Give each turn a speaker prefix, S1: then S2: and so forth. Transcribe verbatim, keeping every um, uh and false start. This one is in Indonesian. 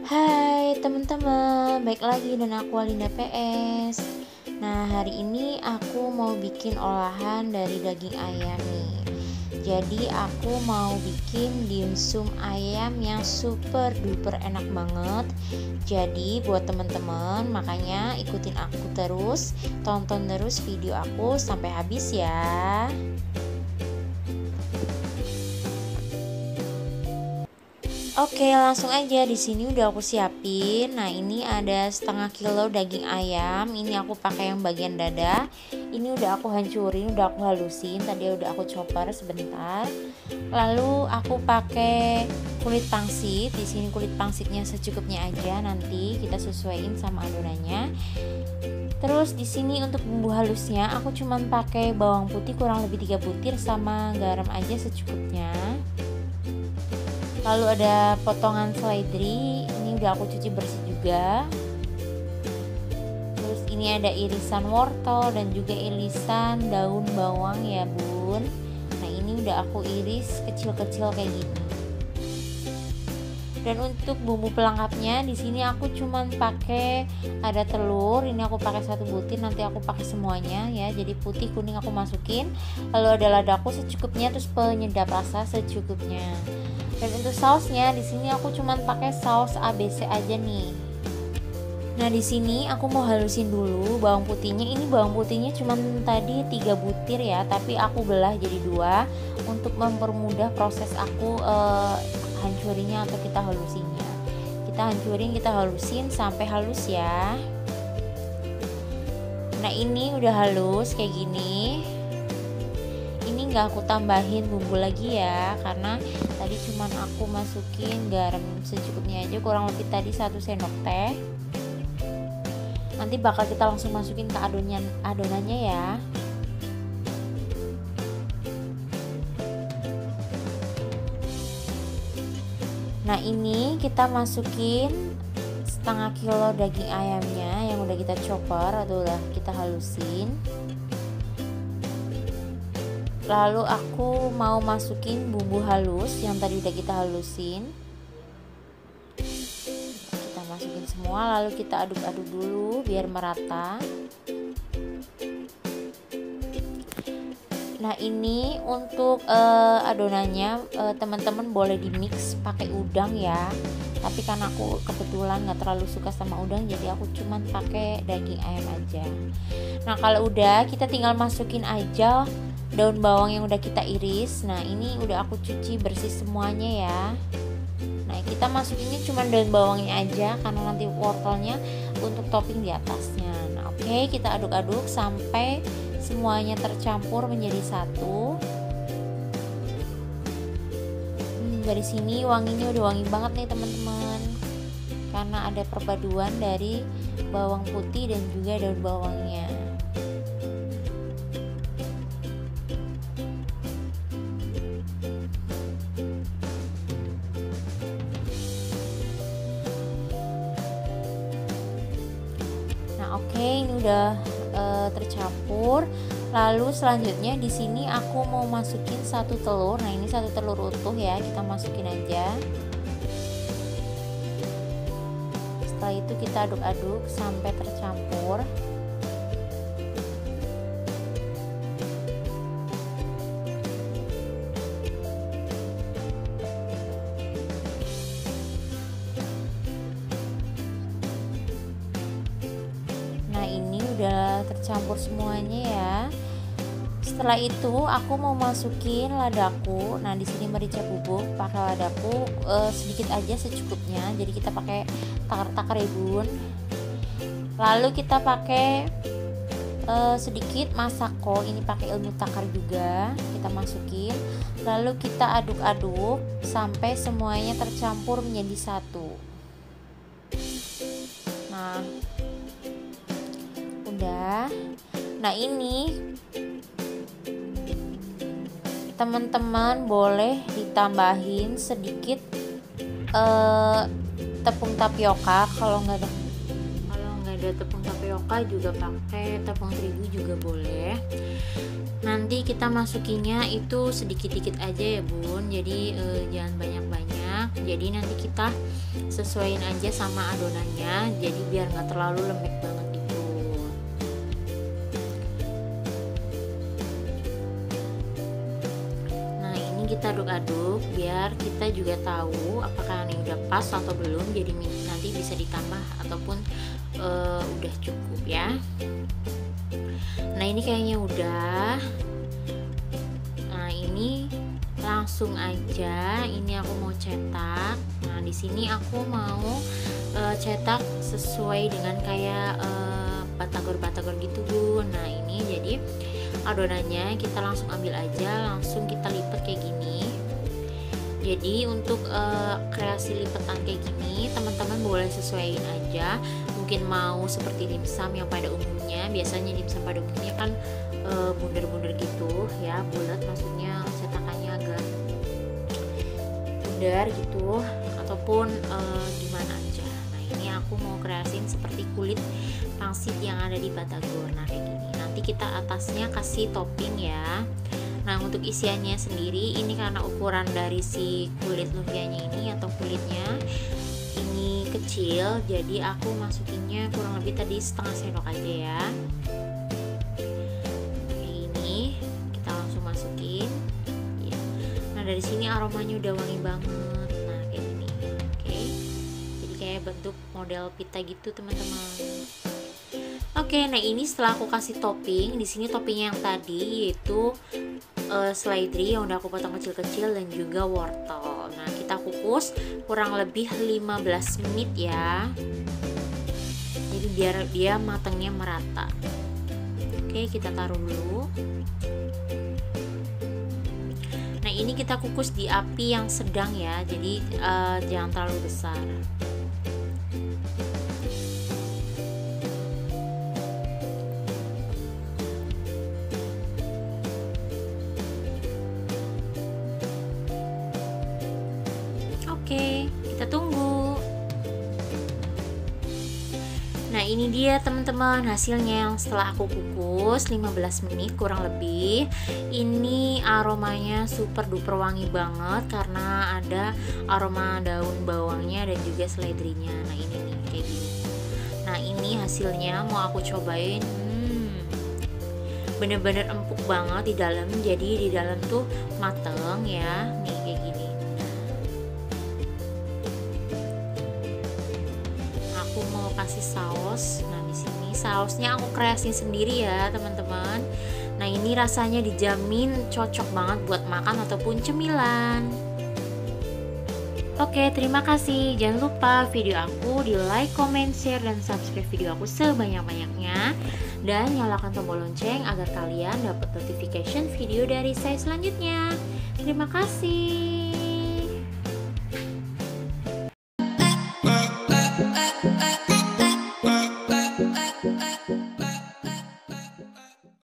S1: Hai teman-teman, baik lagi dengan aku Alinda P S. Nah, hari ini aku mau bikin olahan dari daging ayam nih. Jadi aku mau bikin dimsum ayam yang super duper enak banget. Jadi buat teman-teman, makanya ikutin aku terus, tonton terus video aku sampai habis ya. Oke, langsung aja. Di sini udah aku siapin. Nah, ini ada setengah kilo daging ayam. Ini aku pakai yang bagian dada. Ini udah aku hancurin, udah aku halusin. Tadi udah aku chopper sebentar. Lalu aku pakai kulit pangsit. Di sini kulit pangsitnya secukupnya aja. Nanti kita sesuaiin sama adonannya. Terus di sini untuk bumbu halusnya aku cuman pakai bawang putih kurang lebih tiga butir sama garam aja secukupnya. Lalu ada potongan seledri, ini udah aku cuci bersih juga. Terus ini ada irisan wortel dan juga irisan daun bawang ya bun. Nah ini udah aku iris kecil-kecil kayak gini. Dan untuk bumbu pelengkapnya di sini aku cuman pakai ada telur, ini aku pakai satu butir, nanti aku pakai semuanya ya. Jadi putih kuning aku masukin. Lalu ada ladaku secukupnya, terus penyedap rasa secukupnya. Dan untuk sausnya di sini aku cuman pakai saus A B C aja nih. Nah, di sini aku mau halusin dulu bawang putihnya. Ini bawang putihnya cuman tadi tiga butir ya, tapi aku belah jadi dua untuk mempermudah proses aku eh, hancurinnya atau kita halusinnya. Kita hancurin, kita halusin sampai halus ya. Nah, ini udah halus kayak gini. Ini nggak aku tambahin bumbu lagi ya, karena tadi cuman aku masukin garam secukupnya aja, kurang lebih tadi satu sendok teh. Nanti bakal kita langsung masukin ke adonan adonannya ya. Nah ini kita masukin setengah kilo daging ayamnya yang udah kita chopper atau udah kita halusin. Lalu aku mau masukin bumbu halus yang tadi udah kita halusin. Kita masukin semua, lalu kita aduk-aduk dulu biar merata. Nah ini untuk uh, adonannya uh, teman-teman boleh di mix pakai udang ya. Tapi karena aku kebetulan nggak terlalu suka sama udang, jadi aku cuman pakai daging ayam aja. Nah kalau udah, kita tinggal masukin aja daun bawang yang udah kita iris. Nah ini udah aku cuci bersih semuanya ya. Nah kita masukinnya cuma daun bawangnya aja, karena nanti wortelnya untuk topping di atasnya. Nah oke okay, kita aduk-aduk sampai semuanya tercampur menjadi satu. hmm, Dari sini wanginya udah wangi banget nih teman-teman, karena ada perpaduan dari bawang putih dan juga daun bawangnya. Oke, ini udah e, tercampur. Lalu selanjutnya di sini aku mau masukin satu telur. Nah, ini satu telur utuh ya, kita masukin aja. Setelah itu kita aduk-aduk sampai tercampur. Ini udah tercampur semuanya ya. Setelah itu aku mau masukin ladaku. Nah di sini merica bubuk pakai ladaku e, sedikit aja secukupnya. Jadi kita pakai takar-takar ya bun. Lalu kita pakai e, sedikit masako. Ini pakai ilmu takar juga. Kita masukin. Lalu kita aduk-aduk sampai semuanya tercampur menjadi satu. Nah udah. Nah ini teman-teman boleh ditambahin sedikit uh, tepung tapioka. Kalau nggak ada kalau nggak ada tepung tapioka juga pakai tepung terigu juga boleh. Nanti kita masukinnya itu sedikit-sedikit aja ya bun, jadi uh, jangan banyak-banyak. banyak, jadi nanti kita sesuaiin aja sama adonannya, jadi biar nggak terlalu lembek banget gitu. Nah ini kita aduk-aduk biar kita juga tahu apakah ini udah pas atau belum, jadi nanti bisa ditambah ataupun uh, udah cukup ya. Nah ini kayaknya udah. Nah ini langsung aja, ini aku mau cetak. Nah di sini aku mau uh, cetak sesuai dengan kayak uh, batagor-batagor gitu bun. Nah ini jadi adonannya kita langsung ambil aja, langsung kita lipat kayak gini. Jadi untuk uh, kreasi lipatan kayak gini teman-teman boleh sesuaiin aja, mungkin mau seperti dimsum yang pada umumnya, biasanya dimsum pada umumnya kan uh, bundar-bundar gitu ya, bulat, maksudnya cetakannya agak bundar gitu, ataupun uh, gimana aja. Nah ini aku mau kreasiin seperti kulit pangsit yang ada di batagor. Nah kayak gini, nanti kita atasnya kasih topping ya. Nah untuk isiannya sendiri ini karena ukuran dari si kulit lumpianya ini atau kulitnya ini kecil, jadi aku masukinnya kurang lebih tadi setengah sendok aja ya. Kayak ini kita langsung masukin ya. Nah dari sini aromanya udah wangi banget. Nah kayak gini, oke, jadi kayak bentuk model pita gitu teman-teman. Oke, nah ini setelah aku kasih topping, di sini toppingnya yang tadi yaitu uh, seledri yang udah aku potong kecil-kecil dan juga wortel. Nah kita kukus kurang lebih lima belas menit ya, jadi biar dia matangnya merata. Oke, kita taruh dulu. Nah ini kita kukus di api yang sedang ya, jadi uh, jangan terlalu besar. Oke, kita tunggu. Nah ini dia teman-teman hasilnya yang setelah aku kukus lima belas menit kurang lebih. Ini aromanya super duper wangi banget karena ada aroma daun bawangnya dan juga seledrinya. Nah ini nih kayak gini. Nah ini hasilnya mau aku cobain. Hmm, bener-bener empuk banget di dalam, jadi di dalam tuh mateng ya. Nih kayak gini. Aku mau kasih saus. Nah di sini sausnya aku kreasi sendiri ya teman-teman. Nah ini rasanya dijamin cocok banget buat makan ataupun cemilan. Oke, terima kasih. Jangan lupa video aku di like, comment, share, dan subscribe video aku sebanyak-banyaknya. Dan nyalakan tombol lonceng agar kalian dapat notification video dari saya selanjutnya. Terima kasih.